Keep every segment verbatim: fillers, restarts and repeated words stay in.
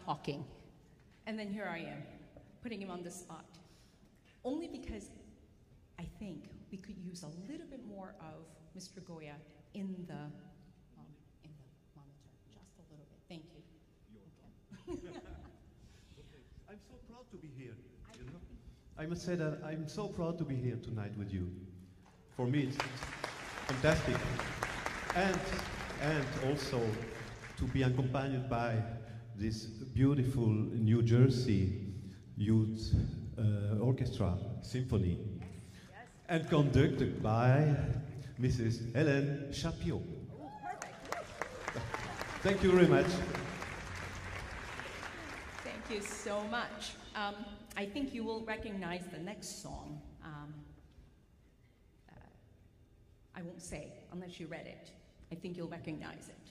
talking. And then here I am, putting him on the spot. Only because I think we could use a little bit more of Mister Goya in the, um, in the monitor, just a little bit. Thank you. Okay. I'm so proud to be here, you know? I must say that I'm so proud to be here tonight with you. For me, it's, it's fantastic. And, and also to be accompanied by this beautiful New Jersey Youth uh, Orchestra Symphony, yes. And conducted by Missus Hélène Chapiot. Oh, perfect. Thank you very much. Thank you so much. Um, I think you will recognize the next song. Um, uh, I won't say unless you read it. I think you'll recognize it.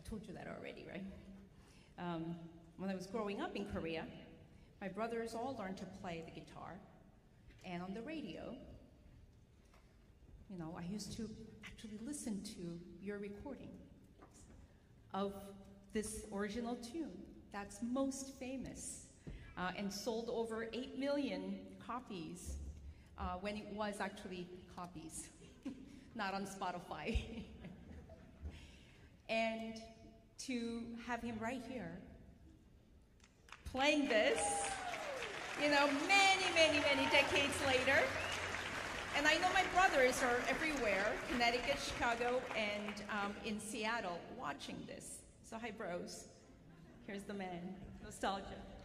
told you that already, right? Um, when I was growing up in Korea, my brothers all learned to play the guitar. And on the radio, you know, I used to actually listen to your recording of this original tune that's most famous uh, and sold over eight million copies uh, when it was actually copies, not on Spotify. And to have him right here playing this, you know, many, many, many decades later. And I know my brothers are everywhere, Connecticut, Chicago, and um, in Seattle, watching this. So hi, bros. Here's the man, nostalgia.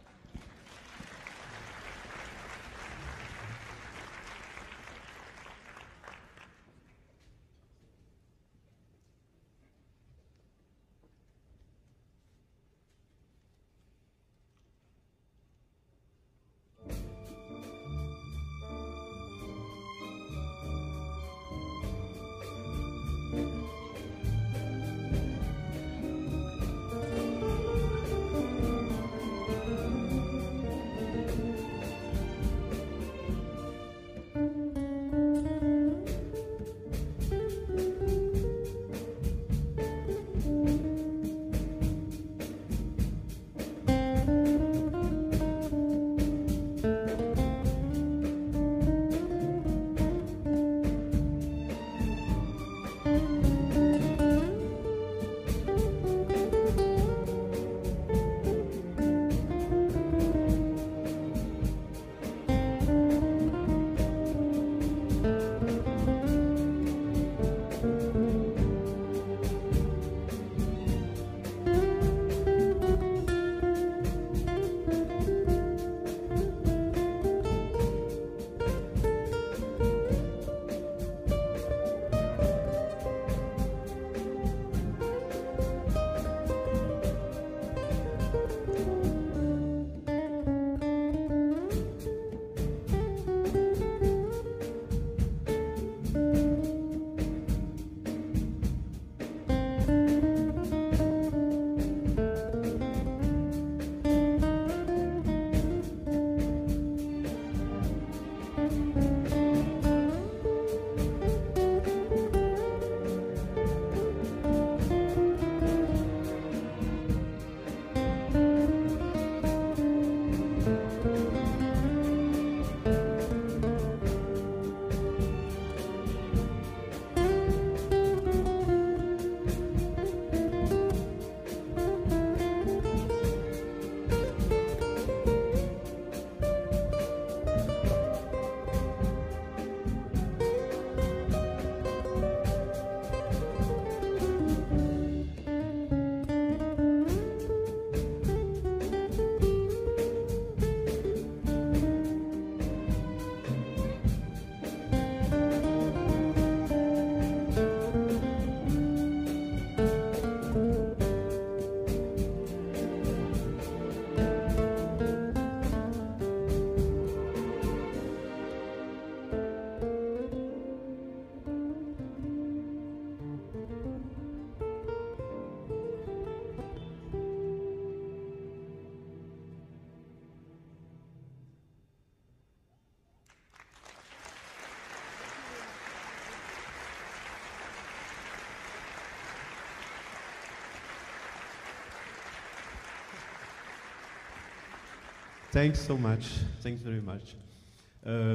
Thanks so much. Thanks very much. Uh,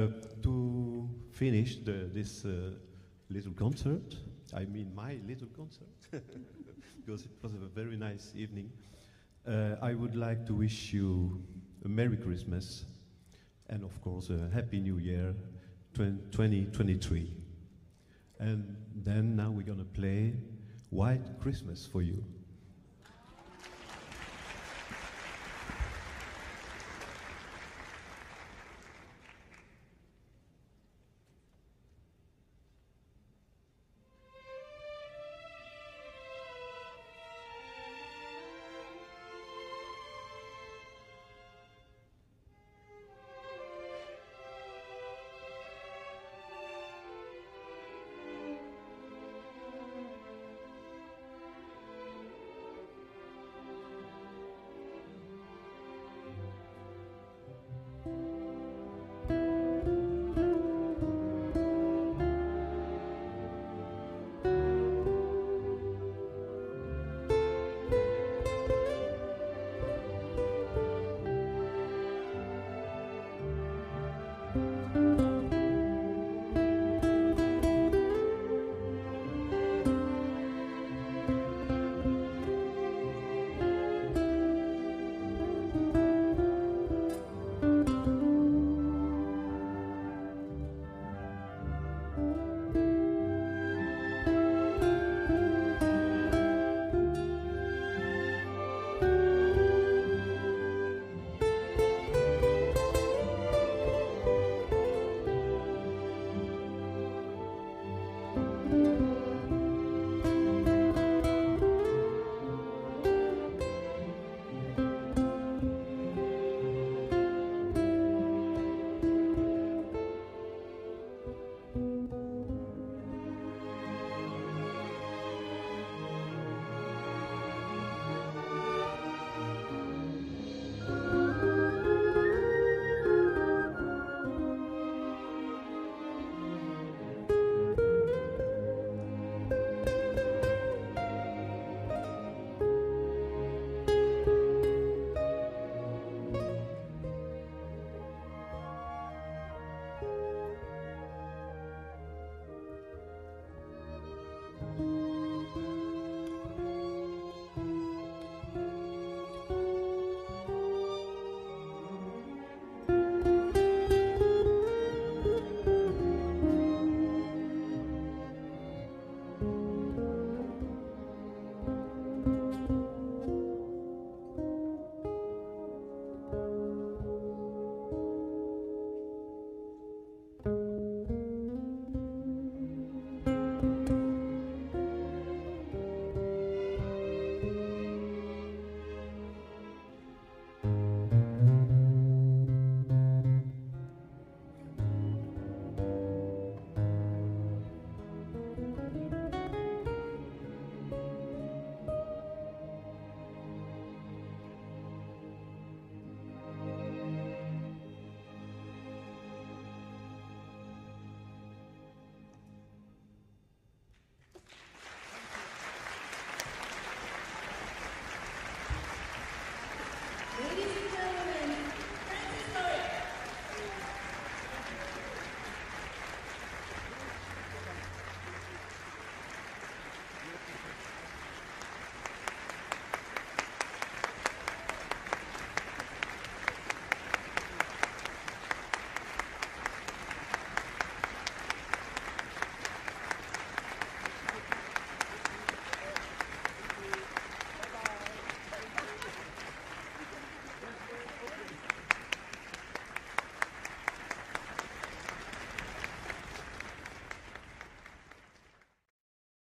to finish the, this uh, little concert, I mean my little concert, because it was a very nice evening, uh, I would like to wish you a Merry Christmas and of course a Happy New Year twenty twenty-three. And then now we're going to play White Christmas for you.